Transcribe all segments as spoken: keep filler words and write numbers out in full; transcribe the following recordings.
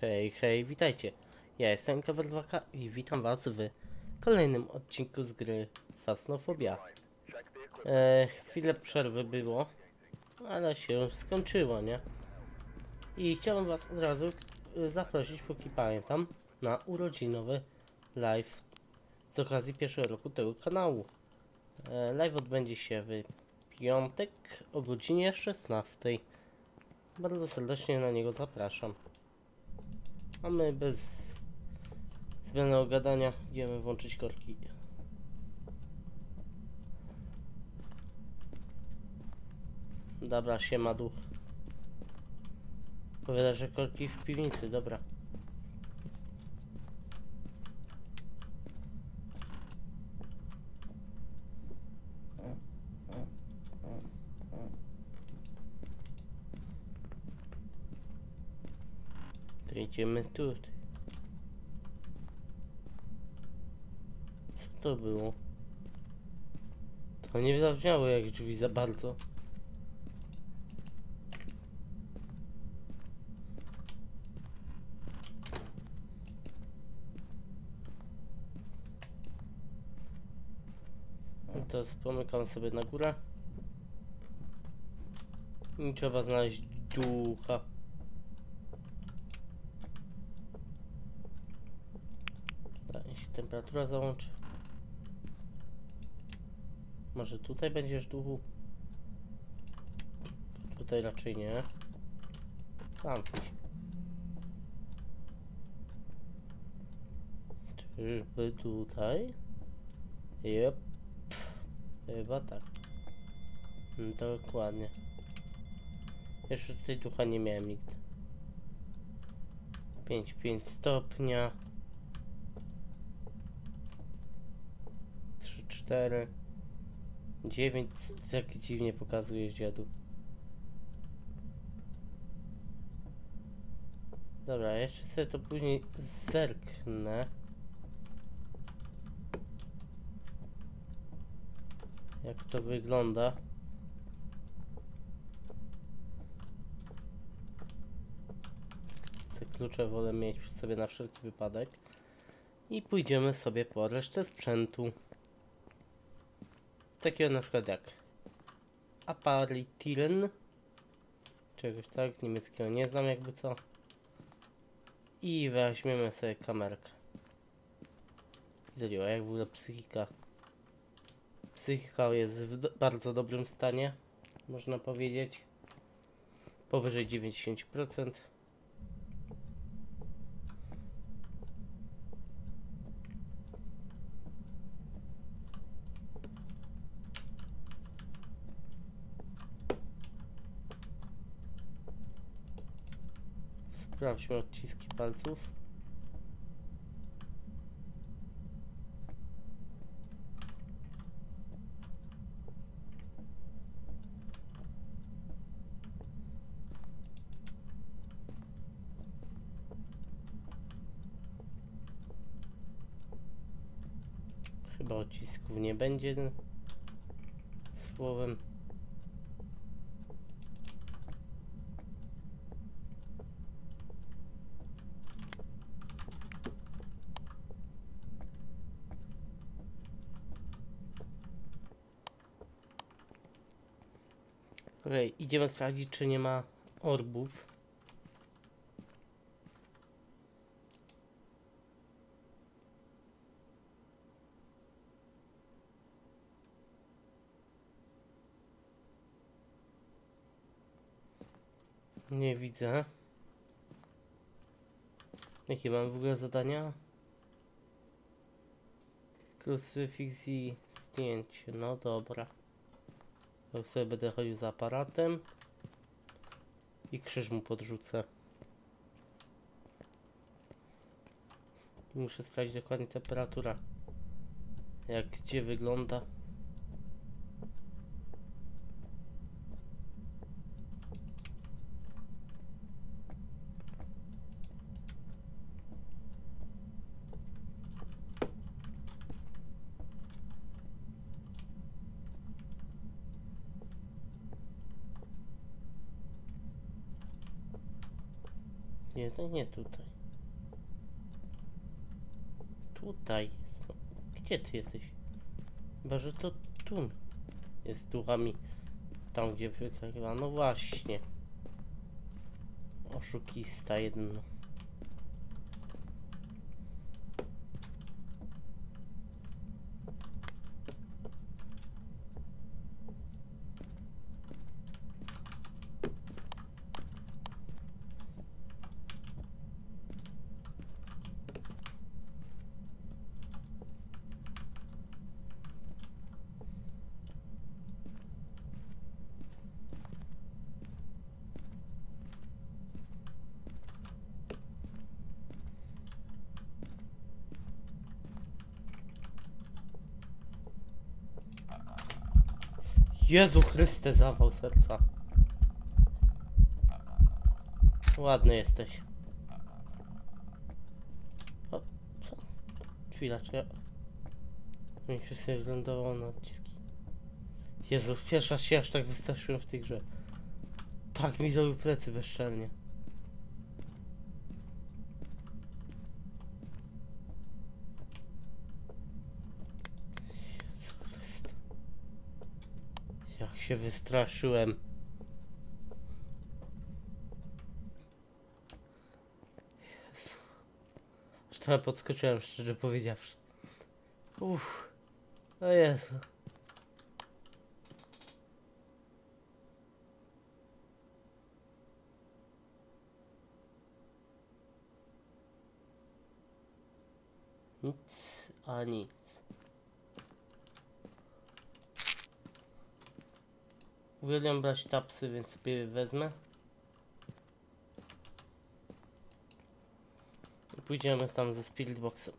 Hej, hej, witajcie. Ja jestem Cover dwa K i witam was w kolejnym odcinku z gry Phasmophobia. E, chwilę przerwy było, ale się skończyło, nie? I chciałem was od razu e, zaprosić, póki pamiętam, na urodzinowy live z okazji pierwszego roku tego kanału. E, live odbędzie się w piątek o godzinie szesnastej. Bardzo serdecznie na niego zapraszam. A my bez zbędnego gadania idziemy włączyć korki. Dobra, siema duch. Powiada, że korki w piwnicy, dobra. To idziemy tu. Co to było? To nie zabrzmiało jak drzwi za bardzo. No to pomykam sobie na górę. I trzeba znaleźć ducha. Tak, się temperatura załączy. Może tutaj będziesz duchu? Tutaj raczej nie. Tam. Czyżby tutaj? Jep. Chyba tak. Dokładnie. Jeszcze tutaj ducha nie miałem nigdy. pięć, pięć stopnia. trzy, cztery. dziewięć. Tak dziwnie pokazujesz, dziadu. Dobra, jeszcze sobie to później zerknę. Jak to wygląda. Te klucze wolę mieć przy sobie na wszelki wypadek. I pójdziemy sobie po resztę sprzętu. Takiego na przykład jak Aparitiren. Czegoś tak, niemieckiego nie znam jakby co. I weźmiemy sobie kamerkę. Zaliła, jak w ogóle psychika. Psychika jest w do bardzo dobrym stanie, można powiedzieć. Powyżej dziewięćdziesiąt procent. Sprawdźmy odciski palców. Chyba odcisków nie będzie. Słowem. Okej, okay, idziemy sprawdzić, czy nie ma orbów. Nie widzę. Jakie mam w ogóle zadania? Krucyfiks i zdjęcie. No dobra. Ja sobie będę chodził za aparatem. I krzyż mu podrzucę. Muszę sprawdzić dokładnie temperatura. Jak gdzie wygląda. Nie, to nie tutaj. Tutaj jest. No, gdzie ty jesteś? Chyba, że to tu jest duchami. Tam, gdzie wykrywa. No właśnie. Oszukista jeden. Jezu Chryste, zawał serca. Ładny jesteś. O, co? Chwila, czy ja... Mi się sobie wylądowało na odciski. Jezu, pierwszy raz się aż tak wystraszyłem w tej grze. Tak mi zrobił plecy bezczelnie. Jezu Chryste. Jak się wystraszyłem. Jezu. Aż trochę podskoczyłem, szczerze powiedziawszy. Uff. O Jezu. Nic, a nic. Uwielbiam brać tapsy, więc sobie wezmę. I pójdziemy tam ze Spirit Boxem.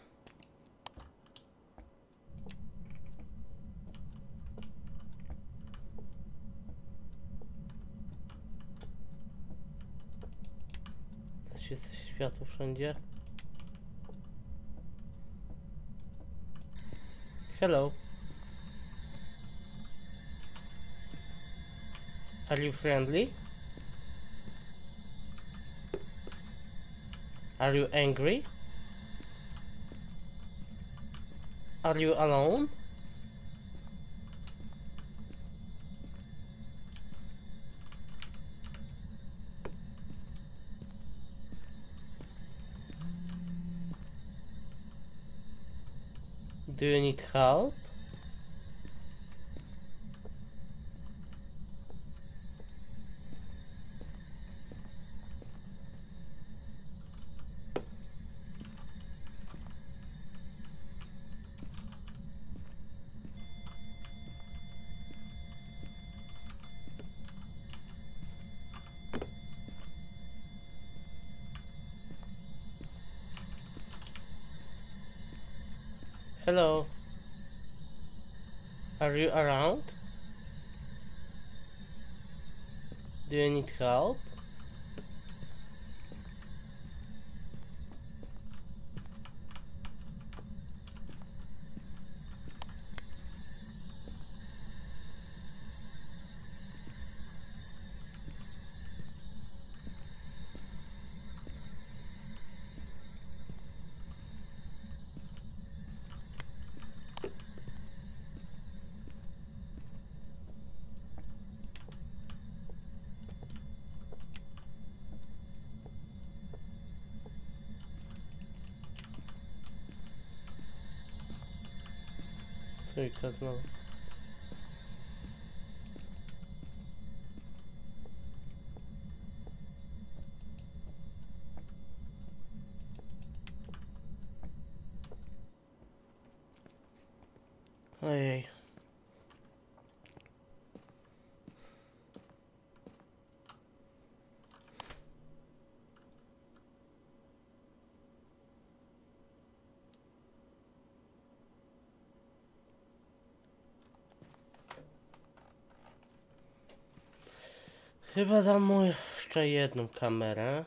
Też jest światło wszędzie. Hello. Are you friendly? Are you angry? Are you alone? Do you need help? Hello. Are you around? Do you need help? Trójka znowu. Ojej. Chyba dam mu jeszcze jedną kamerę.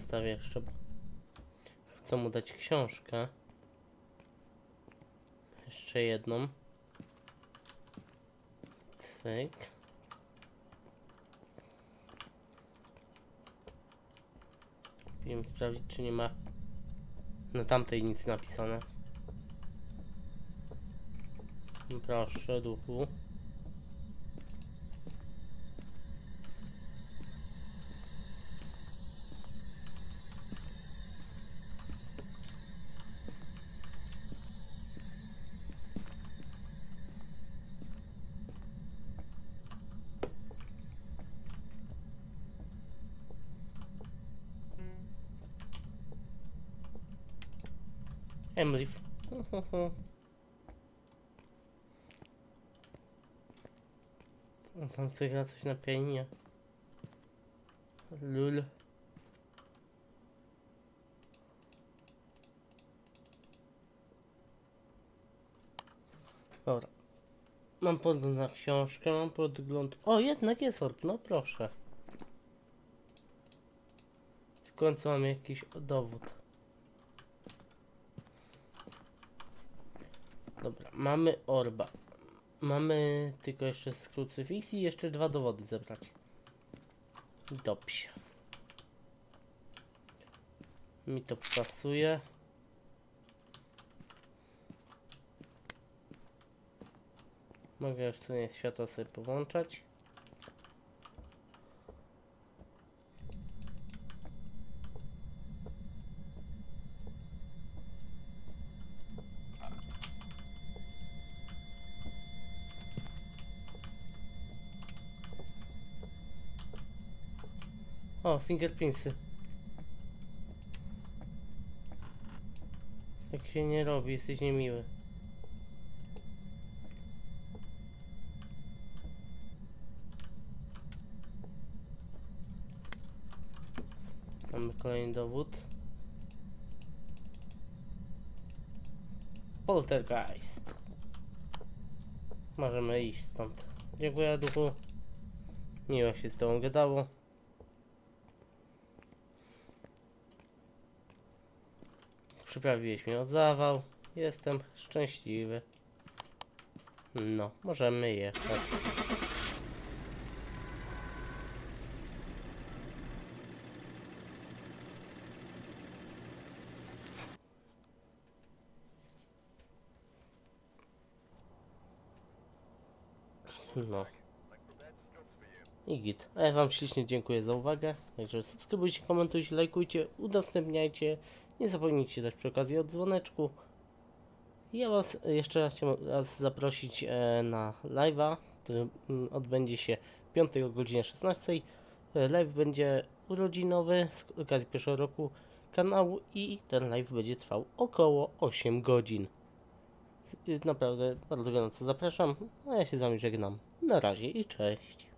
zostawię jeszcze, bo chcę mu dać książkę. Jeszcze jedną. Cyk. Wiem sprawdzić, czy nie ma na tamtej nic napisane. Proszę, duchu. Emily. Tam sobie gra coś na pianinie. Lul. Dobra. Mam podgląd na książkę, mam podgląd... O, jednak jest orb, no proszę. W końcu mamy jakiś dowód. Dobra, mamy orba. Mamy tylko jeszcze z krucyfiksji i jeszcze dwa dowody zebrać. Dobrze. Mi to pasuje. Mogę już co nie światła sobie powłączać. O, fingerprintsy. Tak się nie robi, jesteś niemiły. Mamy kolejny dowód. Poltergeist. Możemy iść stąd. Dziękuję, duchu. Miło się z tobą gadało. Przyprawiłeś mnie o zawał. Jestem szczęśliwy. No, możemy jechać. No. I git. A ja wam ślicznie dziękuję za uwagę. Także subskrybujcie, komentujcie, lajkujcie, udostępniajcie. Nie zapomnijcie też przy okazji o dzwoneczku. Ja was jeszcze raz chciałem raz zaprosić e, na live'a, który mm, odbędzie się piątej o godzinie szesnastej. E, live będzie urodzinowy z okazji pierwszego roku kanału i ten live będzie trwał około osiem godzin. Z, naprawdę bardzo gorąco zapraszam, a ja się z wami żegnam. Na razie i cześć.